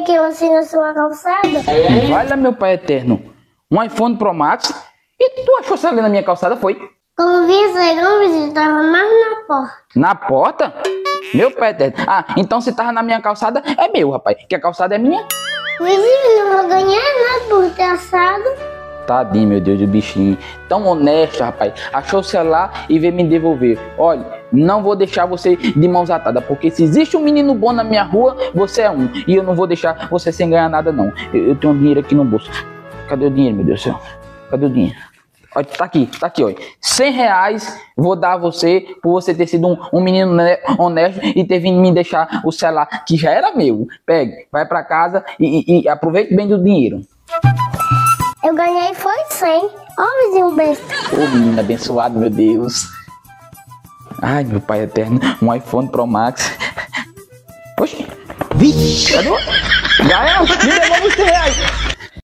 que você na sua calçada? Vai lá, meu pai eterno. Um iPhone Pro Max? E tu achou você ali na minha calçada, foi? Quando vi sair, você tava mais na porta. Na porta? Meu pai eterno. Ah, então se tava na minha calçada, é meu, rapaz. Que a calçada é minha. Inclusive, não vou ganhar nada por ter assado. Tadinho, meu Deus, do bichinho. Tão honesto, rapaz. Achou o celular e veio me devolver. Olha, não vou deixar você de mãos atadas, porque se existe um menino bom na minha rua, você é um. E eu não vou deixar você sem ganhar nada, não. Eu tenho um dinheiro aqui no bolso. Cadê o dinheiro, meu Deus do céu? Cadê o dinheiro? Olha, tá aqui, olha. R$100 vou dar a você por você ter sido um menino honesto e ter vindo me deixar o celular, que já era meu. Pegue, vai pra casa e aproveite bem do dinheiro. Eu ganhei foi 100. Ó, vizinho besta. Ô, menino abençoado, meu Deus. Ai, meu pai eterno. Um iPhone Pro Max. Poxa. Vixe, cadê? Já é, me devolve o